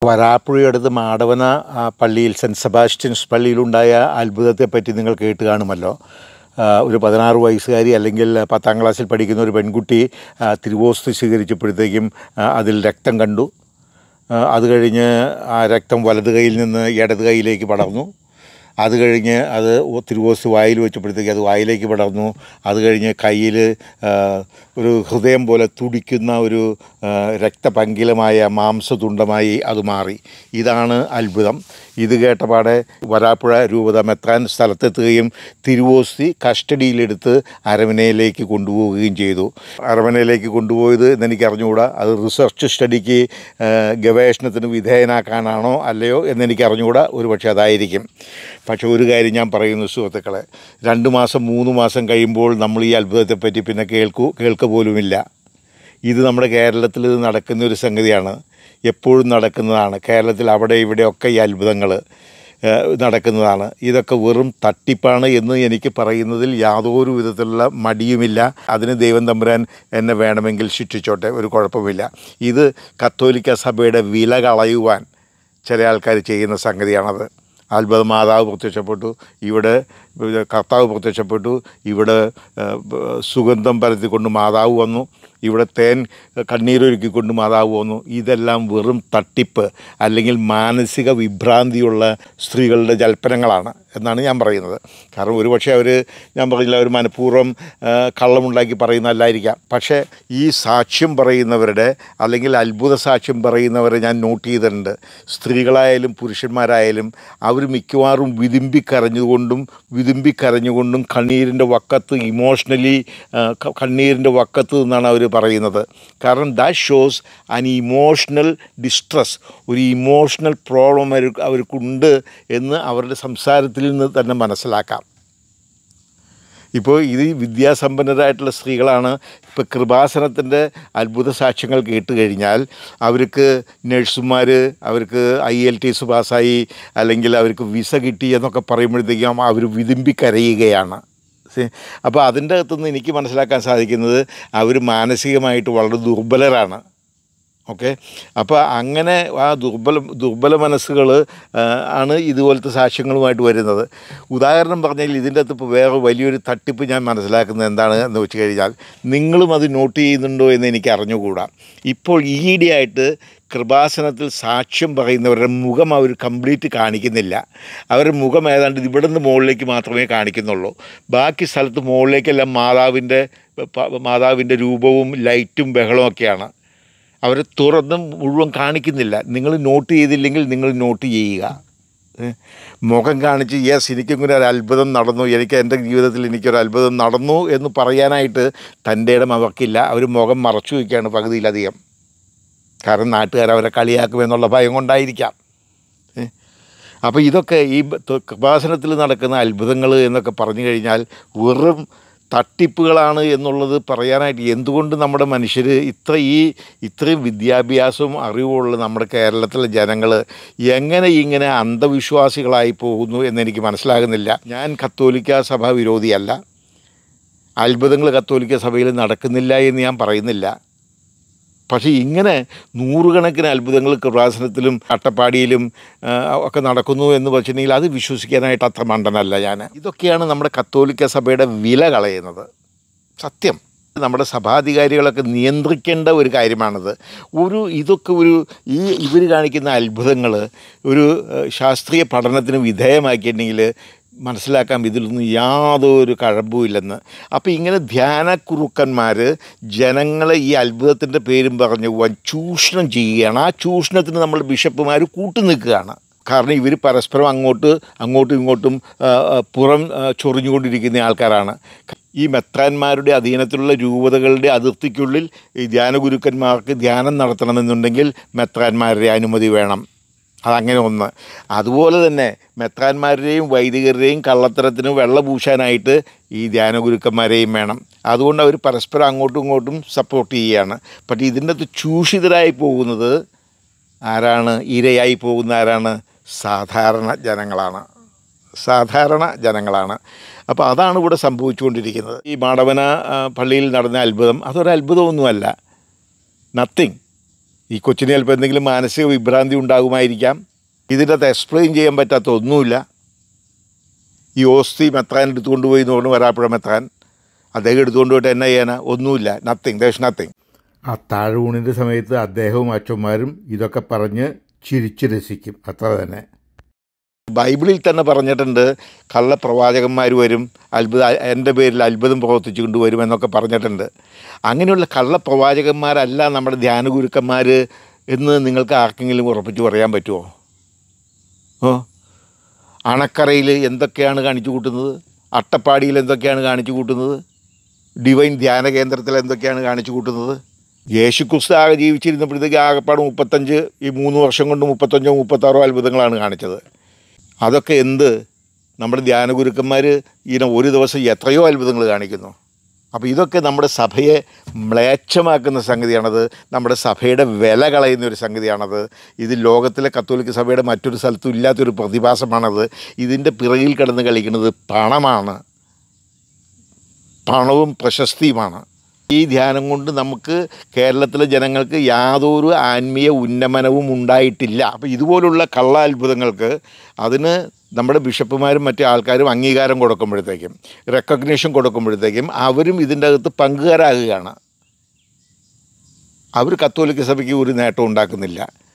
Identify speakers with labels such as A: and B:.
A: വരാപ്പുഴയടുത്ത് മാടവന പള്ളിയിൽ cent Sebastian's പള്ളിയിലുണ്ടായ അത്ഭുതത്തെപ്പറ്റി നിങ്ങൾ കേട്ട് കാണുമല്ലോ. ഒരു 16 വയസ്സുകാരി അല്ലെങ്കിൽ 10ാം ക്ലാസ്സിൽ പഠിക്കുന്ന ഒരു പെൺകുട്ടി തിരുവോസ്തി സ്വീകരിച്ചപ്പോഴത്തേക്കും അതിൽ രക്തം കണ്ടു. അത് കഴിഞ്ഞ് ആ രക്തം വലത് കൈയിൽ നിന്ന് ഇടത് കൈയിലേക്ക് പടർന്നു. അത് കഴിഞ്ഞ് അത് തിരുവോസ്തി വായിൽ വെച്ചപ്പോഴത്തേക്ക് അത് വായിലേക്ക് പടർന്നു. അത് കഴിഞ്ഞ് കയ്യിൽ ഒരു ഹൃദയം പോലെ തുടിക്കുന്ന ഒരു രക്തപങ്കിലമായ മാംസതുണ്ടമായി അത് മാറി. ഇതാണ് അത്ഭുതം. ഇത് കേട്ടപാടെ വരാപ്പുഴ രൂപത മെത്രാൻ സ്ഥലത്തെത്തുകയും തിരുവോസ്തി കസ്റ്റഡിയിലെടുത്ത് അരമനയിലേക്ക് കൊണ്ടുപോവുകയും ചെയ്തു. അരമനയിലേക്ക് കൊണ്ടുപോയത് എന്നെനിക്ക് അറിഞ്ഞുകൂടാ. അത് റിസർച്ച് സ്റ്റഡിക്ക് ഗവേഷണത്തിന് വിധേയനാക്കാനാണോ അല്ലയോ എന്നെനിക്ക് അറിഞ്ഞുകൂടാ. ഒരുപക്ഷെ അതായിരിക്കും. പക്ഷേ ഒരു കാര്യം ഞാൻ പറയുന്നു സുഹൃത്തുക്കളെ, 2 മാസം 3 മാസം കഴിയുമ്പോൾ നമ്മൾ ഈ അത്ഭുതത്തെപ്പറ്റി പിന്നെ കേൾക്കുക പോലുമില്ല. ഇത് നമ്മുടെ കേരളത്തിൽ നടക്കുന്ന ഒരു സംഗതിയാണ്, എപ്പോഴും നടക്കുന്നതാണ്. കേരളത്തിൽ അവിടെ ഇവിടെയൊക്കെ ഈ അത്ഭുതങ്ങൾ നടക്കുന്നതാണ്. ഇതൊക്കെ വെറും തട്ടിപ്പാണ് എന്ന് എനിക്ക് പറയുന്നതിൽ യാതൊരു വിധത്തിലുള്ള മടിയുമില്ല. അതിന് ദൈവം തമ്പുരാൻ എന്നെ വേണമെങ്കിൽ ശിക്ഷിച്ചോട്ടെ, ഒരു കുഴപ്പമില്ല. ഇത് കത്തോലിക്ക സഭയുടെ വില കളയുവാൻ ചില ആൾക്കാർ ചെയ്യുന്ന സംഗതിയാണത്. അത്ഭുത മാതാവ് പ്രത്യക്ഷപ്പെട്ടു, ഇവിടെ കർത്താവ് പ്രത്യക്ഷപ്പെട്ടു, ഇവിടെ സുഗന്ധം പരത്തിക്കൊണ്ട് മാതാവ് വന്നു, ഇവിടെ തേൻ കണ്ണീരൊരുക്കിക്കൊണ്ട് മാതാവ് വന്നു. ഇതെല്ലാം വെറും തട്ടിപ്പ് അല്ലെങ്കിൽ മാനസിക വിഭ്രാന്തിയുള്ള സ്ത്രീകളുടെ ജൽപ്പനങ്ങളാണ് എന്നാണ് ഞാൻ പറയുന്നത്. കാരണം ഒരുപക്ഷെ ഞാൻ പറഞ്ഞില്ല, അവർ മനഃപൂർവ്വം കള്ളമുണ്ടാക്കി പറയുന്നതല്ലായിരിക്കാം. പക്ഷേ ഈ സാക്ഷ്യം പറയുന്നവരുടെ അല്ലെങ്കിൽ അത്ഭുത സാക്ഷ്യം പറയുന്നവരെ ഞാൻ നോട്ട് ചെയ്തിട്ടുണ്ട്. സ്ത്രീകളായാലും പുരുഷന്മാരായാലും അവർ മിക്കവാറും വിതുമ്പിക്കരഞ്ഞുകൊണ്ടും കണ്ണീരിൻ്റെ വക്കത്ത് ഇമോഷണലി കണ്ണീരിൻ്റെ വക്കത്ത് നിന്നാണ് അവർ പറയുന്നത്. കാരണം that shows an emotional distress, ഒരു ഇമോഷണൽ പ്രോബ്ലം അവർക്കുണ്ട് എന്ന് അവരുടെ സംസാരത്തിൽ നിന്ന് തന്നെ മനസ്സിലാക്കാം. ഇപ്പോൾ ഇത് വിദ്യാസമ്പന്നരായിട്ടുള്ള സ്ത്രീകളാണ്. ഇപ്പോൾ കൃപാസനത്തിൻ്റെ അത്ഭുത സാക്ഷ്യങ്ങൾ കേട്ട് കഴിഞ്ഞാൽ അവർക്ക് നഴ്സുമാർ, അവർക്ക് IELTS പാസ്സായി അല്ലെങ്കിൽ അവർക്ക് വിസ കിട്ടി എന്നൊക്കെ പറയുമ്പോഴത്തേക്കും അവർ വിതുമ്പിക്കരയുകയാണ്. അപ്പോൾ അതിൻ്റെ അകത്തുനിന്ന് എനിക്ക് മനസ്സിലാക്കാൻ സാധിക്കുന്നത് അവർ മാനസികമായിട്ട് വളരെ ദുർബലരാണ്. ഓക്കെ, അപ്പോൾ അങ്ങനെ ആ ദുർബല മനസ്സുകൾ ആണ് ഇതുപോലത്തെ സാക്ഷ്യങ്ങളുമായിട്ട് വരുന്നത്. ഉദാഹരണം പറഞ്ഞാൽ ഇതിൻ്റെ അകത്ത് ഇപ്പോൾ വേറെ വലിയൊരു തട്ടിപ്പ് ഞാൻ മനസ്സിലാക്കുന്നത് എന്താണ് എന്ന് വെച്ച് കഴിഞ്ഞാൽ, നിങ്ങളും അത് നോട്ട് ചെയ്യുന്നുണ്ടോ എന്ന് എനിക്ക് അറിഞ്ഞുകൂടാ. ഇപ്പോൾ ഈയിടെയായിട്ട് കൃപാസനത്തിൽ സാക്ഷ്യം പറയുന്നവരുടെ മുഖം അവർ കംപ്ലീറ്റ് കാണിക്കുന്നില്ല. അവരുടെ മുഖം ഏതാണ്ട് ഇവിടെ നിന്ന് മുകളിലേക്ക് മാത്രമേ കാണിക്കുന്നുള്ളൂ. ബാക്കി സ്ഥലത്ത് മുകളിലേക്കെല്ലാം മാതാവിൻ്റെ രൂപവും ലൈറ്റും ബഹളമൊക്കെയാണ്. അവരെ തുറന്ന് മുഴുവൻ കാണിക്കുന്നില്ല. നിങ്ങൾ നോട്ട് ചെയ്തില്ലെങ്കിൽ നിങ്ങൾ നോട്ട് ചെയ്യുക. മുഖം കാണിച്ച് എനിക്കിങ്ങനെ ഒരു അത്ഭുതം നടന്നു, എൻ്റെ ജീവിതത്തിൽ എനിക്കൊരു അത്ഭുതം നടന്നു എന്ന് പറയാനായിട്ട് തൻ്റെ ഇടം അവർക്കില്ല. അവർ മുഖം മറച്ചു വയ്ക്കുകയാണ് പകുതിയിലധികം. കാരണം നാട്ടുകാർ അവരെ കളിയാക്കുമെന്നുള്ള ഭയം കൊണ്ടായിരിക്കാം. അപ്പോൾ ഇതൊക്കെ ഈ കൃപാസനത്തിൽ നടക്കുന്ന അത്ഭുതങ്ങൾ എന്നൊക്കെ പറഞ്ഞു കഴിഞ്ഞാൽ വെറും തട്ടിപ്പുകളാണ് എന്നുള്ളത് പറയാനായിട്ട് എന്തുകൊണ്ട് നമ്മുടെ മനുഷ്യർ ഇത്രയും വിദ്യാഭ്യാസവും അറിവുള്ള നമ്മുടെ കേരളത്തിലെ ജനങ്ങൾ എങ്ങനെ ഇങ്ങനെ അന്ധവിശ്വാസികളായി പോകുന്നു എന്നെനിക്ക് മനസ്സിലാകുന്നില്ല. ഞാൻ കത്തോലിക്ക സഭ വിരോധിയല്ല. അത്ഭുതങ്ങൾ കത്തോലിക്ക സഭയിൽ നടക്കുന്നില്ല എന്ന് ഞാൻ പറയുന്നില്ല. പക്ഷേ ഇങ്ങനെ 100 കണക്കിന് അത്ഭുതങ്ങൾ കൃപാസനത്തിലും അട്ടപ്പാടിയിലും ഒക്കെ നടക്കുന്നു എന്ന് വെച്ചിട്ടുണ്ടെങ്കിൽ അത് വിശ്വസിക്കാനായിട്ട് അത്ര മണ്ടനല്ല ഞാൻ. ഇതൊക്കെയാണ് നമ്മുടെ കത്തോലിക്ക സഭയുടെ വില കളയുന്നത്. സത്യം, നമ്മുടെ സഭാധികാരികളൊക്കെ നിയന്ത്രിക്കേണ്ട ഒരു കാര്യമാണിത്. ഇതൊക്കെ ഇവർ കാണിക്കുന്ന അത്ഭുതങ്ങൾ ഒരു ശാസ്ത്രീയ പഠനത്തിന് വിധേയമാക്കിയിട്ടുണ്ടെങ്കിൽ മനസ്സിലാക്കാം ഇതിലൊന്നും യാതൊരു കഴമ്പുമില്ലെന്ന്. അപ്പോൾ ഇങ്ങനെ ധ്യാനക്കുറുക്കന്മാർ ജനങ്ങളെ ഈ അത്ഭുതത്തിൻ്റെ പേരും പറഞ്ഞ് ചൂഷണം ചെയ്യുകയാണ്. ആ ചൂഷണത്തിന് നമ്മൾ ബിഷപ്പുമാർ കൂട്ടുനിൽക്കുകയാണ്. കാരണം ഇവർ പരസ്പരം അങ്ങോട്ടും ഇങ്ങോട്ടും പുറം ചൊറിഞ്ഞുകൊണ്ടിരിക്കുന്ന ആൾക്കാരാണ്. ഈ മെത്രാന്മാരുടെ അധീനത്തിലുള്ള രൂപതകളുടെ അതിർത്തിക്കുള്ളിൽ ഈ ധ്യാനഗുരുക്കന്മാർക്ക് ധ്യാനം നടത്തണമെന്നുണ്ടെങ്കിൽ മെത്രാന്മാരുടെ അനുമതി വേണം. അതങ്ങനെ ഒന്ന്. അതുപോലെ തന്നെ മെത്രാന്മാരുടെയും വൈദികരുടെയും കള്ളത്തരത്തിന് വെള്ളപൂശാനായിട്ട് ഈ ധ്യാനഗുരുക്കന്മാരെയും വേണം. അതുകൊണ്ട് അവർ പരസ്പരം അങ്ങോട്ടും ഇങ്ങോട്ടും സപ്പോർട്ട് ചെയ്യുകയാണ്. പക്ഷേ ഇതിൻ്റെ അകത്ത് ചൂഷിതരായി പോകുന്നത് ആരാണ്? ഇരയായി പോകുന്ന ആരാണ്? സാധാരണ ജനങ്ങളാണ്. അപ്പോൾ അതാണ് ഇവിടെ സംഭവിച്ചുകൊണ്ടിരിക്കുന്നത്. ഈ മാടവന പള്ളിയിൽ നടന്ന അത്ഭുതം അതൊരു അത്ഭുതമൊന്നുമല്ല. നത്തിങ്. ഈ കൊച്ചിന് ചിലപ്പോൾ എന്തെങ്കിലും മാനസിക വിഭ്രാന്തി ഉണ്ടാകുമായിരിക്കാം. ഇതിൻ്റെ അകത്ത് എക്സ്പ്ലെയിൻ ചെയ്യാൻ പറ്റാത്ത ഒന്നുമില്ല. ഈ ഓസ്തി മെത്രാൻ എടുത്തുകൊണ്ട് പോയി എന്ന് പറഞ്ഞു, വരാപ്പുഴ മെത്രാൻ. അദ്ദേഹം എടുത്തുകൊണ്ട് പോയിട്ട് എന്നാ ചെയ്യാനാ? ഒന്നുമില്ല, നത്തിങ്, ദേഴ്സ് നത്തിങ്. ആ താഴൂണിൻ്റെ സമയത്ത് അദ്ദേഹവും അച്ഛന്മാരും ഇതൊക്കെ പറഞ്ഞ് ചിരിച്ച് രസിക്കും, അത്ര തന്നെ. ബൈബിളിൽ തന്നെ പറഞ്ഞിട്ടുണ്ട്, കള്ളപ്രവാചകന്മാർ വരും, എൻ്റെ പേരിൽ അത്ഭുതം പ്രവർത്തിച്ചു കൊണ്ടുവരും എന്നൊക്കെ പറഞ്ഞിട്ടുണ്ട്. അങ്ങനെയുള്ള കള്ളപ്രവാചകന്മാരല്ല നമ്മുടെ ധ്യാനഗുരുക്കന്മാർ എന്ന് നിങ്ങൾക്ക് ആർക്കെങ്കിലും ഉറപ്പിച്ച് പറയാൻ പറ്റുമോ? അണക്കരയിൽ എന്തൊക്കെയാണ് കാണിച്ചു കൂട്ടുന്നത്, അട്ടപ്പാടിയിൽ എന്തൊക്കെയാണ് കാണിച്ചു കൂട്ടുന്നത്, ഡിവൈൻ ധ്യാന കേന്ദ്രത്തിൽ എന്തൊക്കെയാണ് കാണിച്ചു കൂട്ടുന്നത്. യേശുക്രിസ്തു ആകെ ജീവിച്ചിരുന്നപ്പോഴത്തേക്ക് ആകെപ്പാട് 3 വർഷം കൊണ്ട് 35-36 അത്ഭുതങ്ങളാണ് കാണിച്ചത്. അതൊക്കെ എന്ത്? നമ്മുടെ ധ്യാനഗുരുക്കന്മാർ ഒരു ദിവസം എത്രയോ അത്ഭുതങ്ങൾ കാണിക്കുന്നു. അപ്പോൾ ഇതൊക്കെ നമ്മുടെ സഭയെ മ്ലേച്ഛമാക്കുന്ന സംഗതിയാണത്, നമ്മുടെ സഭയുടെ വില കളയുന്ന ഒരു സംഗതിയാണത്. ഇത് ലോകത്തിലെ കത്തോലിക്ക സഭയുടെ മറ്റൊരു സ്ഥലത്തും ഇല്ലാത്തൊരു പ്രതിഭാസമാണത്. ഇതിൻ്റെ പിറകിൽ കിടന്ന് കളിക്കുന്നത് പണമാണ്, പണവും പ്രശസ്തിയുമാണ്. ഈ ധ്യാനം കൊണ്ട് നമുക്ക് കേരളത്തിലെ ജനങ്ങൾക്ക് യാതൊരു ആത്മീയ ഉന്നമനവും ഉണ്ടായിട്ടില്ല. അപ്പോൾ ഇതുപോലുള്ള കള്ള അത്ഭുതങ്ങൾക്ക് അതിന് നമ്മുടെ ബിഷപ്പുമാരും മറ്റു ആൾക്കാരും അംഗീകാരം കൊടുക്കുമ്പോഴത്തേക്കും, റെക്കഗ്നേഷൻ കൊടുക്കുമ്പോഴത്തേക്കും അവരും ഇതിൻ്റെ അകത്ത് പങ്കുകാരാകുകയാണ്. അവർ കത്തോലിക്ക സഭയ്ക്ക് ഒരു നേട്ടം ഉണ്ടാക്കുന്നില്ല.